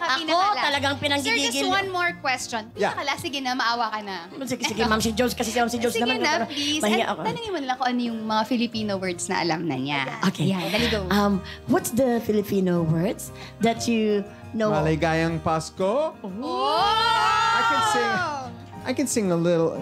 Ako talagang Sir, pinanggigigil. just one more question. Pinakala, sige na, maawa ka na. Sige, Ma'am, si Jules, kasi si Jules Sige naman. na, please. Mahiya ako. Tanungin mo nila kung ano yung mga Filipino words na alam na niya. Okay. Yan, dali go. What's the Filipino words that you know? Maligayang Pasko. I can sing a little.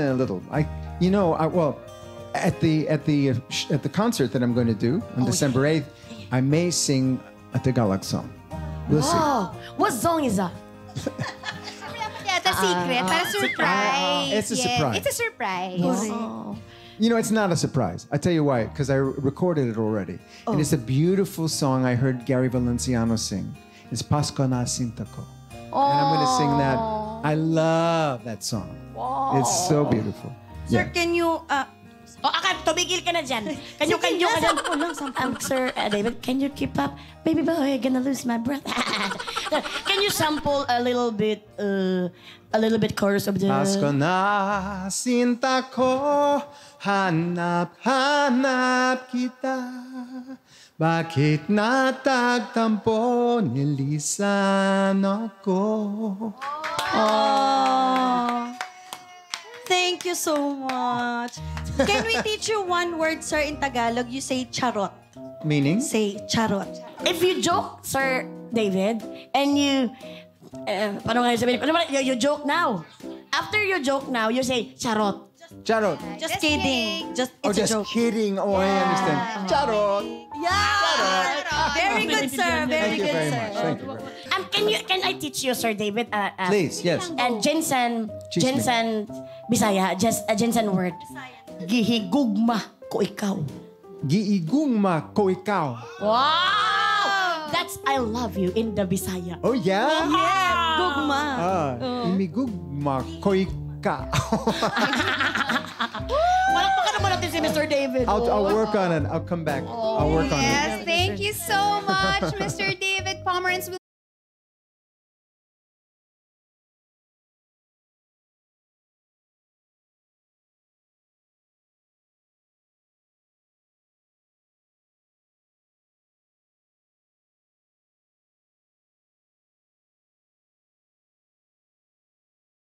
At the concert that I'm going to do on December 8th, I may sing a Tagalog song. We'll see. Oh, what song is that? Yata secret, para surprise. It's a surprise. It's a surprise. Oh. You know, it's not a surprise. I tell you why, because I recorded it already. And it's a beautiful song I heard Gary Valenciano sing. It's Pasko na Sinta Ko. And I'm going to sing that. I love that song. It's so beautiful. Sir, can you... Tumigil ka na dyan. Kanyo ka dyan. Sir David, can you keep up? Baby boy, gonna lose my breath. Can you sample a little bit chorus of the... Pasko na sinta ko, hanap-hanap kita. Bakit natagtampo, nilisan ako? Oh. Thank you so much. Can we teach you one word, sir, in Tagalog? You say charot. Meaning? Say charot. If you joke, Sir David, and you... paano nga sabihin? You joke now. After you joke now, you say, charot. Charot. Just kidding. It's a Just joke. kidding. Oh, I understand. Charot. Yeah! Very good, sir. Very Thank you good, very sir. much. Thank you very much. Can I teach you, Sir David? Please, yes. And Jensen Teach me. Bisaya, just a Jensen word. Gihigugma ko ikaw. Giigungma ko ikaw. Wow! That's I love you in the Bisaya. Oh, yeah? Gugma. Imigugma ko ikaw. Palakpakan naman natin si Mr. David. I'll work on it. I'll come back. I'll work on it. Yes, thank you so much, Mr. David Pomeranz.